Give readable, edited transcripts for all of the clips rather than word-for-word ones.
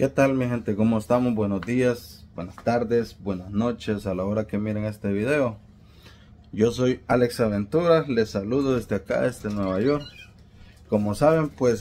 ¿Qué tal mi gente? ¿Cómo estamos? Buenos días, buenas tardes, buenas noches a la hora que miren este video. Yo soy Alex Aventuras, les saludo desde acá, desde Nueva York. Como saben, pues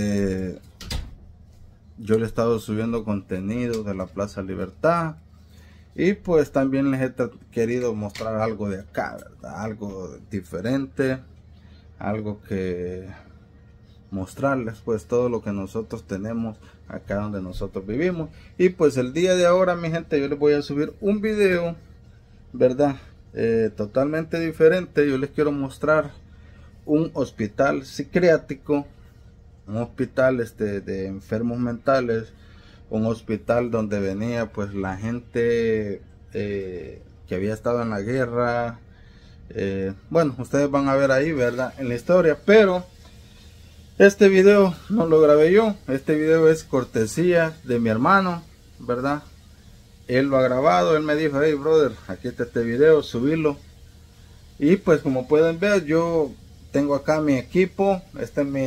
yo le he estado subiendo contenido de la Plaza Libertad. Y pues también les he querido mostrar algo de acá, ¿verdad? Algo diferente, algo que mostrarles pues todo lo que nosotros tenemos acá donde nosotros vivimos. Y pues el día de ahora mi gente, yo les voy a subir un video, ¿verdad? Totalmente diferente. Yo les quiero mostrar un hospital psiquiátrico, un hospital de enfermos mentales, un hospital donde venía pues la gente que había estado en la guerra. Bueno, ustedes van a ver ahí, ¿verdad? En la historia, pero este video no lo grabé yo. Este video es cortesía de mi hermano, ¿verdad? Él lo ha grabado, él me dijo: hey brother, aquí está este video, subirlo. Y pues como pueden ver, yo tengo acá mi equipo. Este es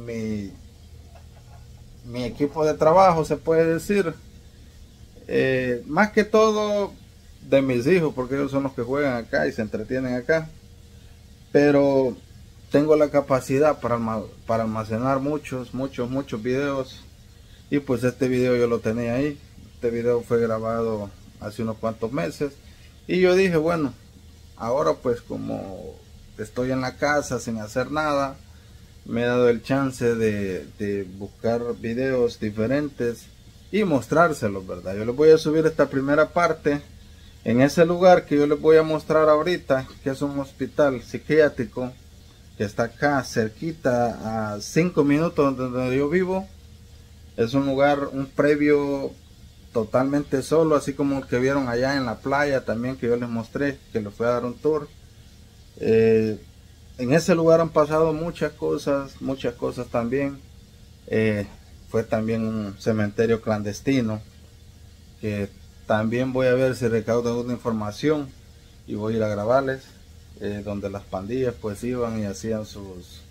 mi equipo de trabajo, se puede decir. Más que todo de mis hijos, porque ellos son los que juegan acá y se entretienen acá. Pero tengo la capacidad para almacenar muchos videos. Y pues este video yo lo tenía ahí. Este video fue grabado hace unos cuantos meses. Y yo dije, bueno, ahora pues como estoy en la casa sin hacer nada, me he dado el chance de buscar videos diferentes y mostrárselos, ¿verdad? Yo les voy a subir esta primera parte en ese lugar que yo les voy a mostrar ahorita, que es un hospital psiquiátrico que está acá cerquita, a 5 minutos donde yo vivo. Es un lugar, un previo totalmente solo, así como el que vieron allá en la playa también, que yo les mostré, que les fui a dar un tour. En ese lugar han pasado muchas cosas también. Fue también un cementerio clandestino, que también voy a ver si recaudo alguna información y voy a ir a grabarles. Donde las pandillas pues iban y hacían sus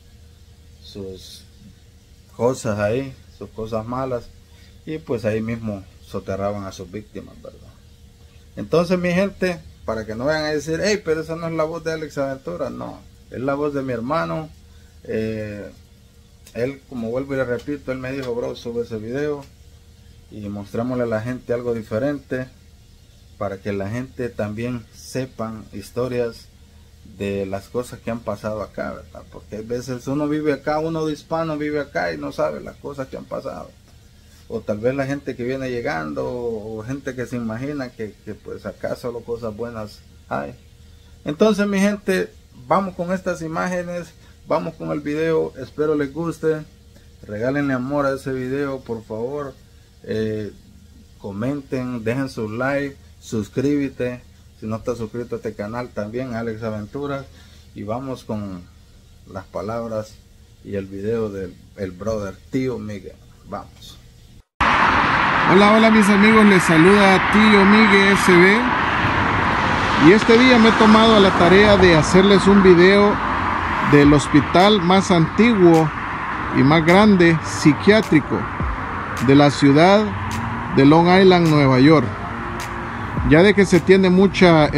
cosas ahí, sus cosas malas, y pues ahí mismo soterraban a sus víctimas, ¿verdad? Entonces mi gente, para que no vayan a decir: hey, pero esa no es la voz de Alex Aventura, no, es la voz de mi hermano. Él, como vuelvo y le repito, él me dijo: bro, sube ese video y mostrémosle a la gente algo diferente, para que la gente también sepan historias de las cosas que han pasado acá, ¿verdad? Porque a veces uno vive acá, uno de hispano vive acá y no sabe las cosas que han pasado. O tal vez la gente que viene llegando, o gente que se imagina que pues acá solo cosas buenas hay. Entonces mi gente, vamos con estas imágenes, vamos con el video. Espero les guste. Regálenle amor a ese video, por favor. Comenten, dejen su like, suscríbete si no estás suscrito a este canal también, Alex Aventuras. Y vamos con las palabras y el video del brother Tío Miguel. Vamos. Hola mis amigos, les saluda Tío Miguel SB. Y este día me he tomado la tarea de hacerles un video del hospital más antiguo y más grande psiquiátrico de la ciudad de Long Island, Nueva York. Ya de que se tiene mucha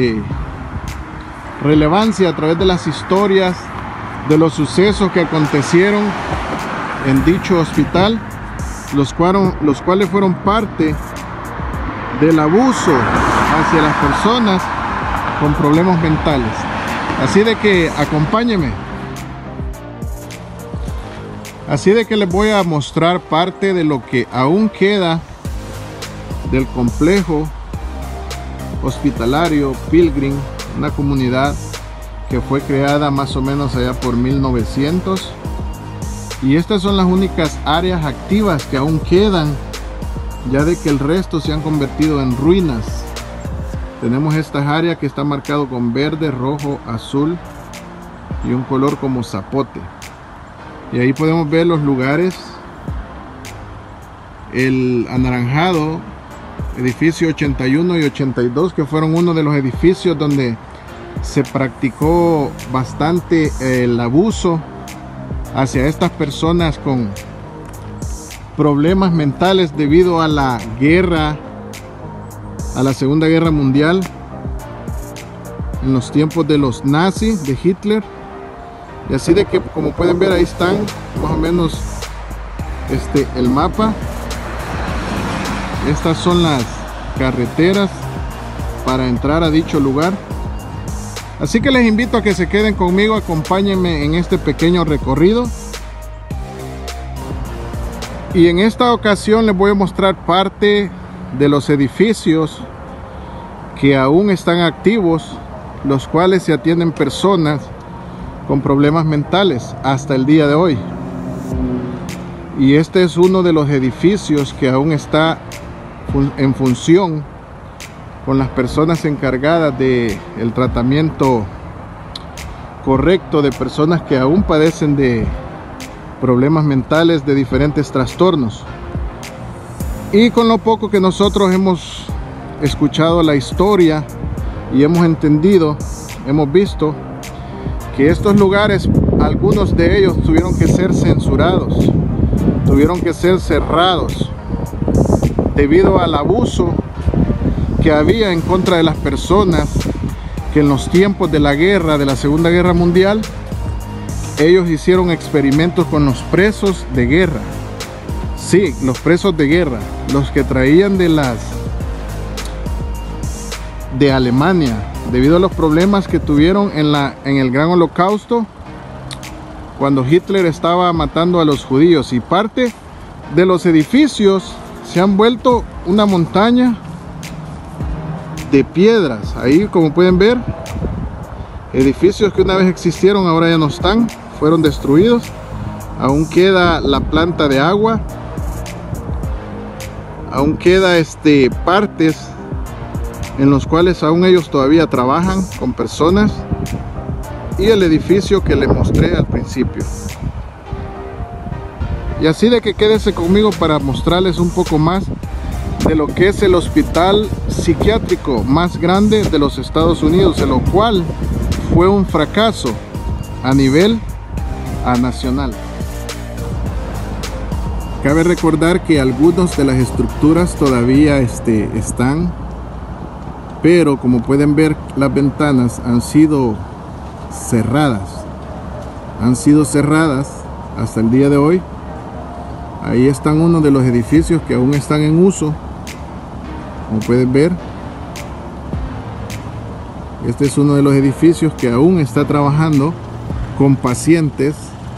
relevancia a través de las historias de los sucesos que acontecieron en dicho hospital, los cuales fueron parte del abuso hacia las personas con problemas mentales. Así de que acompáñenme. Así de que les voy a mostrar parte de lo que aún queda del complejo hospitalario Pilgrim, una comunidad que fue creada más o menos allá por 1900. Y estas son las únicas áreas activas que aún quedan, ya de que el resto se han convertido en ruinas. Tenemos estas áreas que está marcado con verde, rojo, azul y un color como zapote. Y ahí podemos ver los lugares. El anaranjado, edificio 81 y 82, que fueron uno de los edificios donde se practicó bastante el abuso hacia estas personas problemas mentales debido a la guerra, a la Segunda Guerra Mundial, en los tiempos de los nazis, de Hitler. Y así de que, como pueden ver, ahí están más o menos el mapa. Estas son las carreteras para entrar a dicho lugar. Así que les invito a que se queden conmigo, acompáñenme en este pequeño recorrido. Y en esta ocasión les voy a mostrar parte de los edificios que aún están activos, los cuales se atienden personas con problemas mentales hasta el día de hoy. Y este es uno de los edificios que aún está en función, con las personas encargadas del tratamiento correcto de personas que aún padecen de problemas mentales, de diferentes trastornos. Y con lo poco que nosotros hemos escuchado la historia y hemos entendido, hemos visto que estos lugares, algunos de ellos tuvieron que ser censurados, tuvieron que ser cerrados debido al abuso que había en contra de las personas, que en los tiempos de la guerra, de la Segunda Guerra Mundial, ellos hicieron experimentos con los presos de guerra. Sí, los presos de guerra, los que traían de Alemania, debido a los problemas que tuvieron en el Gran Holocausto, cuando Hitler estaba matando a los judíos. Y parte de los edificios se han vuelto una montaña de piedras. Ahí, como pueden ver, edificios que una vez existieron ahora ya no están, fueron destruidos. Aún queda la planta de agua, aún queda partes en los cuales aún ellos todavía trabajan con personas, y el edificio que les mostré al principio. Y así de que quédese conmigo para mostrarles un poco más de lo que es el hospital psiquiátrico más grande de los Estados Unidos, el cual fue un fracaso a nivel nacional. Cabe recordar que algunas de las estructuras todavía están, pero como pueden ver, las ventanas han sido cerradas hasta el día de hoy. Ahí están uno de los edificios que aún están en uso, como pueden ver. Este es uno de los edificios que aún está trabajando con pacientes.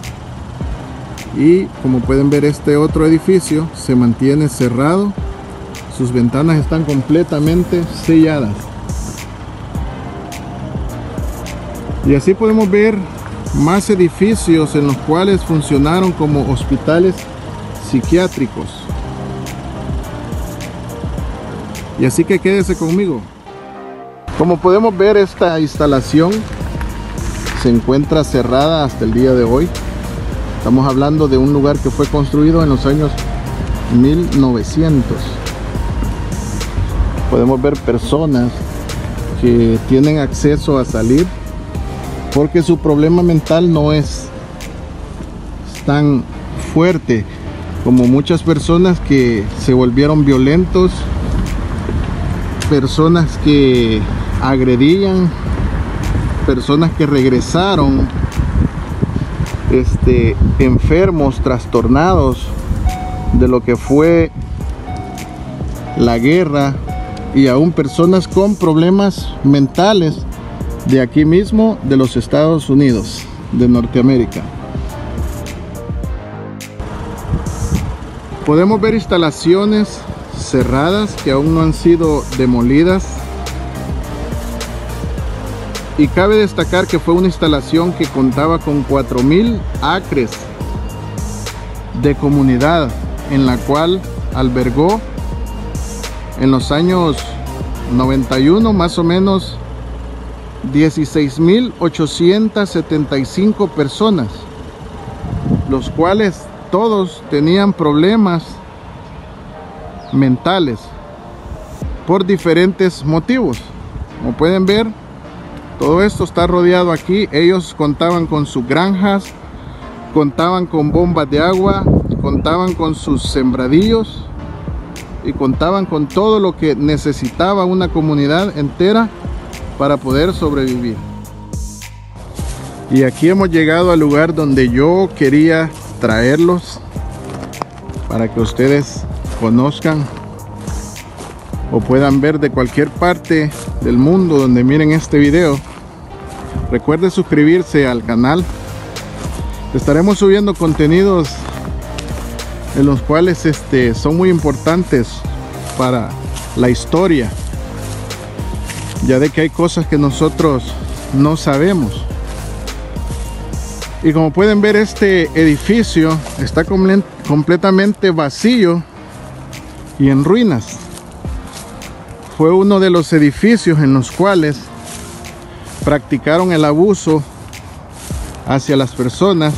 Y como pueden ver, este otro edificio se mantiene cerrado. Sus ventanas están completamente selladas. Y así podemos ver más edificios en los cuales funcionaron como hospitales psiquiátricos. Y así que quédese conmigo. Como podemos ver, esta instalación se encuentra cerrada hasta el día de hoy. Estamos hablando de un lugar que fue construido en los años 1900. Podemos ver personas que tienen acceso a salir porque su problema mental no es tan fuerte como muchas personas que se volvieron violentos, personas que agredían, personas que regresaron enfermos, trastornados de lo que fue la guerra, y aún personas con problemas mentales de aquí mismo, de los Estados Unidos de Norteamérica. Podemos ver instalaciones cerradas que aún no han sido demolidas, y cabe destacar que fue una instalación que contaba con 4,000 acres de comunidad, en la cual albergó en los años 91 más o menos 16,875 personas, los cuales todos tenían problemas mentales por diferentes motivos. Como pueden ver, todo esto está rodeado aquí. Ellos contaban con sus granjas, contaban con bombas de agua, contaban con sus sembradíos y contaban con todo lo que necesitaba una comunidad entera para poder sobrevivir. Y aquí hemos llegado al lugar donde yo quería traerlos para que ustedes conozcan o puedan ver de cualquier parte del mundo donde miren este video. Recuerde suscribirse al canal. Estaremos subiendo contenidos en los cuales son muy importantes para la historia, ya de que hay cosas que nosotros no sabemos. Y como pueden ver, este edificio está completamente vacío y en ruinas. Fue uno de los edificios en los cuales practicaron el abuso hacia las personas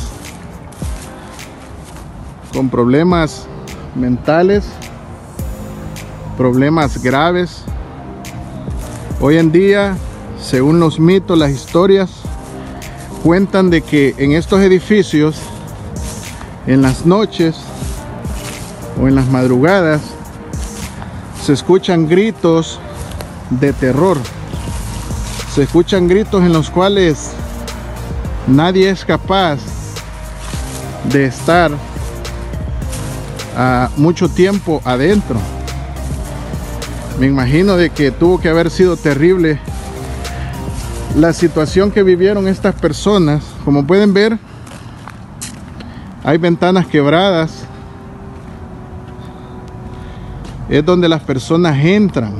con problemas mentales, problemas graves. Hoy en día, según los mitos, las historias cuentan de que en estos edificios, en las noches o en las madrugadas, se escuchan gritos de terror. Se escuchan gritos en los cuales nadie es capaz de estar mucho tiempo adentro. Me imagino de que tuvo que haber sido terrible la situación que vivieron estas personas. Como pueden ver, hay ventanas quebradas. Es donde las personas entran.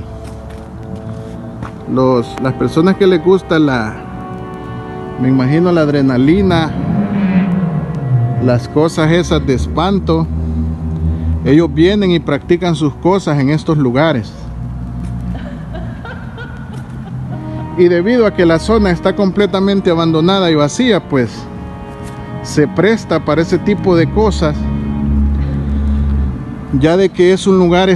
Las personas que les gusta me imagino la adrenalina, las cosas esas de espanto, ellos vienen y practican sus cosas en estos lugares. Y debido a que la zona está completamente abandonada y vacía, pues se presta para ese tipo de cosas, ya de que es un lugar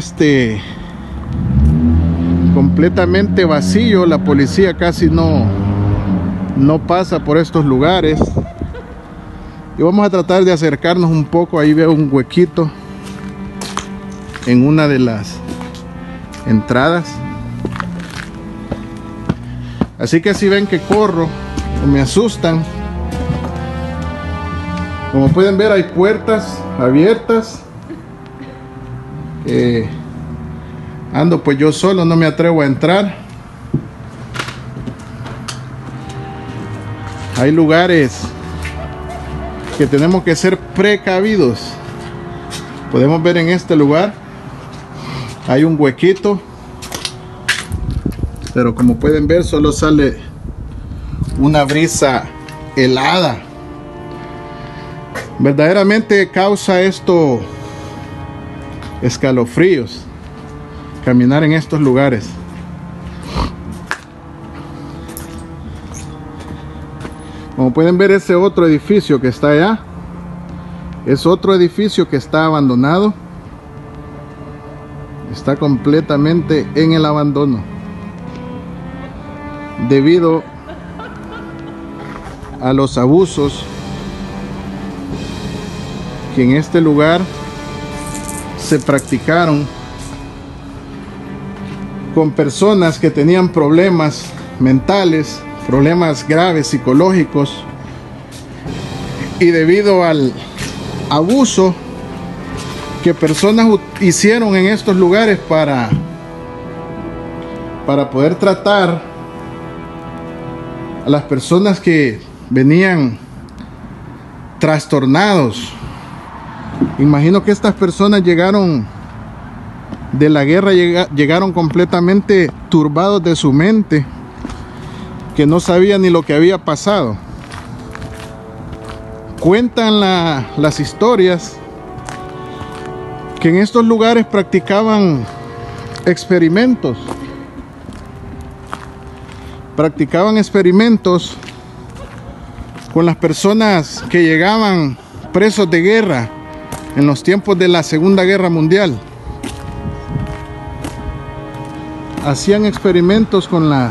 completamente vacío. La policía casi no pasa por estos lugares. Y vamos a tratar de acercarnos un poco. Ahí veo un huequito en una de las entradas, así que si ven que corro o me asustan, como pueden ver, hay puertas abiertas. Ando pues yo solo, no me atrevo a entrar. Hay lugares que tenemos que ser precavidos. Podemos ver en este lugar hay un huequito, pero como pueden ver solo sale una brisa helada. Verdaderamente causa esto escalofríos caminar en estos lugares. Como pueden ver, ese otro edificio que está allá es otro edificio que está abandonado. Está completamente en el abandono debido a los abusos que en este lugar se practicaron con personas que tenían problemas mentales, problemas graves psicológicos, y debido al abuso que personas hicieron en estos lugares para poder tratar a las personas que venían trastornados. Imagino que estas personas llegaron de la guerra, llegaron completamente turbados de su mente, que no sabían ni lo que había pasado. Cuentan las historias que en estos lugares practicaban experimentos. Practicaban experimentos con las personas que llegaban presos de guerra en los tiempos de la Segunda Guerra Mundial. Hacían experimentos con las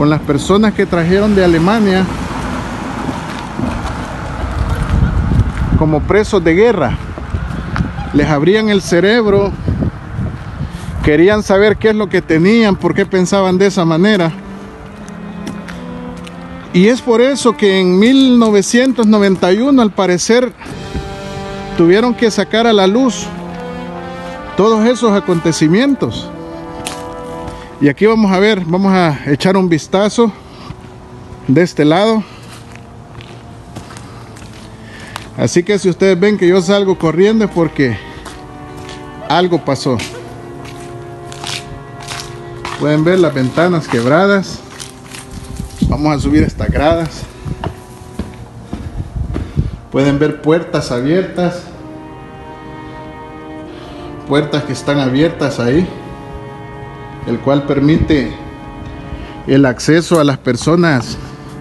personas que trajeron de Alemania como presos de guerra. Les abrían el cerebro, querían saber qué es lo que tenían, por qué pensaban de esa manera. Y es por eso que en 1991, al parecer, tuvieron que sacar a la luz todos esos acontecimientos. Y aquí vamos a ver, vamos a echar un vistazo de este lado. Así que si ustedes ven que yo salgo corriendo es porque algo pasó. Pueden ver las ventanas quebradas. Vamos a subir estas gradas. Pueden ver puertas abiertas. Puertas que están abiertas ahí, el cual permite el acceso a las personas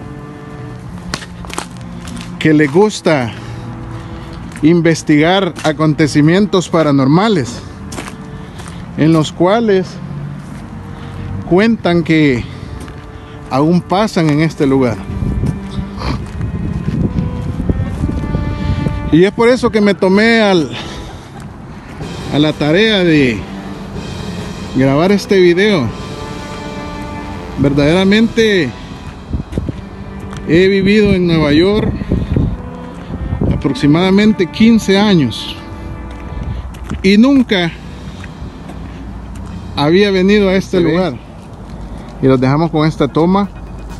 que les gusta investigar acontecimientos paranormales, en los cuales cuentan que aún pasan en este lugar. Y es por eso que me tomé a la tarea de grabar este video. Verdaderamente he vivido en Nueva York aproximadamente 15 años y nunca había venido a este lugar. Y los dejamos con esta toma,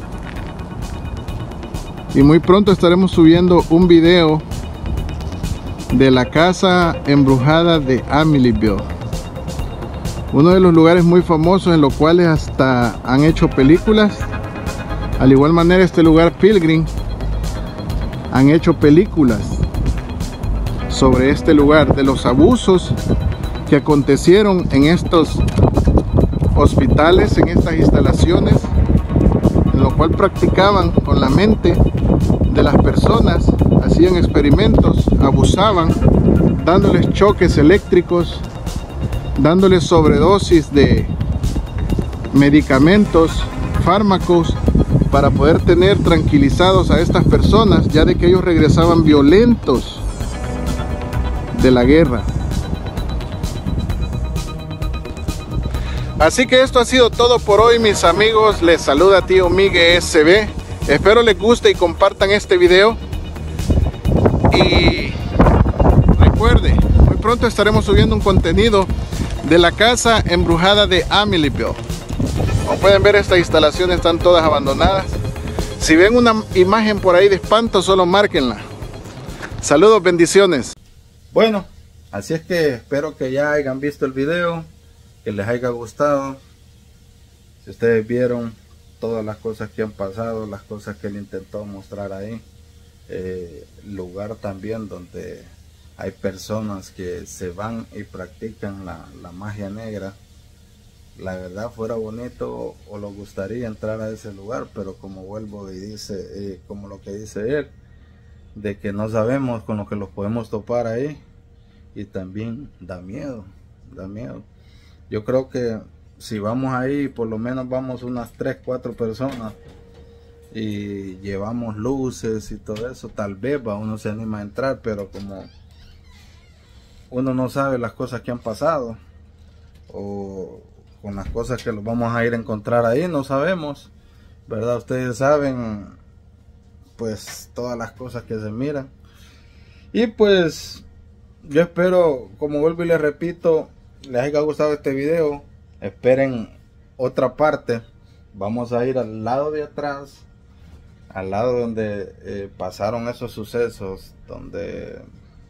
y muy pronto estaremos subiendo un video de la casa embrujada de Amityville, uno de los lugares muy famosos en los cuales hasta han hecho películas. Al igual manera, este lugar Pilgrim han hecho películas sobre este lugar, de los abusos que acontecieron en estos hospitales, en estas instalaciones, en lo cual practicaban con la mente de las personas, hacían experimentos, abusaban, dándoles choques eléctricos, dándoles sobredosis de medicamentos, fármacos, para poder tener tranquilizados a estas personas, ya de que ellos regresaban violentos de la guerra. Así que esto ha sido todo por hoy, mis amigos. Les saluda Tío Migue SB. Espero les guste y compartan este video. Y recuerde, muy pronto estaremos subiendo un contenido de la casa embrujada de Amityville. Como pueden ver, estas instalaciones están todas abandonadas. Si ven una imagen por ahí de espanto, solo márquenla. Saludos, bendiciones. Bueno, así es que espero que ya hayan visto el video, que les haya gustado. Si ustedes vieron todas las cosas que han pasado, las cosas que él intentó mostrar ahí, lugar también donde hay personas que se van y practican la magia negra. La verdad, fuera bonito o lo gustaría entrar a ese lugar, pero como vuelvo y dice, como lo que dice él, de que no sabemos con lo que los podemos topar ahí, y también da miedo, da miedo. Yo creo que si vamos ahí, por lo menos vamos unas 3-4 personas y llevamos luces y todo eso, tal vez uno se anima a entrar, pero como uno no sabe las cosas que han pasado, o con las cosas que los vamos a ir a encontrar ahí, no sabemos, ¿verdad? Ustedes saben, pues, todas las cosas que se miran. Y pues, yo espero, como vuelvo y les repito, les haya gustado este video. Esperen otra parte. Vamos a ir al lado de atrás, al lado donde pasaron esos sucesos, donde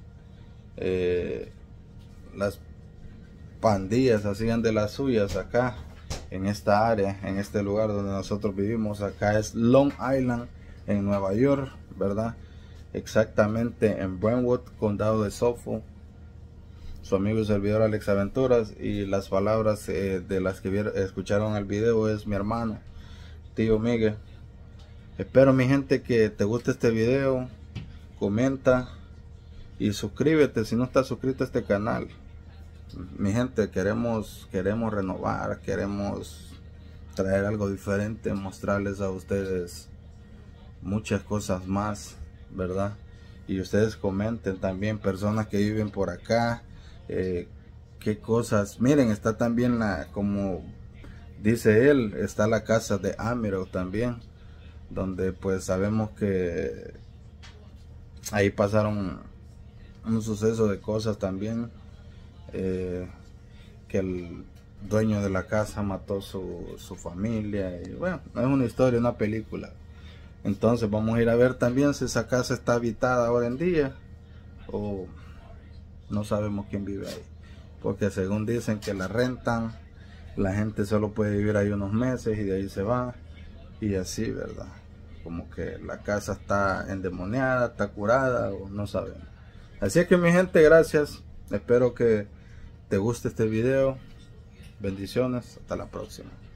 las pandillas hacían de las suyas acá en esta área, en este lugar donde nosotros vivimos. Acá es Long Island, en Nueva York, ¿verdad? Exactamente en Brentwood, condado de Suffolk. Su amigo y servidor Alex Aventuras, y las palabras de las que escucharon el video es mi hermano Tío Migue. Espero, mi gente, que te guste este video. Comenta y suscríbete si no estás suscrito a este canal. Mi gente, queremos renovar, queremos traer algo diferente, mostrarles a ustedes muchas cosas más, ¿verdad? y ustedes comenten también, personas que viven por acá, qué cosas. Miren, está también como dice él, está la casa de Amiro también, donde pues sabemos que ahí pasaron un suceso de cosas también, que el dueño de la casa mató su familia, y bueno, es una historia, una película. Entonces vamos a ir a ver también si esa casa está habitada ahora en día, o no sabemos quién vive ahí, porque según dicen que la rentan, la gente solo puede vivir ahí unos meses y de ahí se va, y así, ¿verdad? Como que la casa está endemoniada, está curada, o no sabemos. Así es que mi gente, gracias, espero que te guste este video. Bendiciones, hasta la próxima.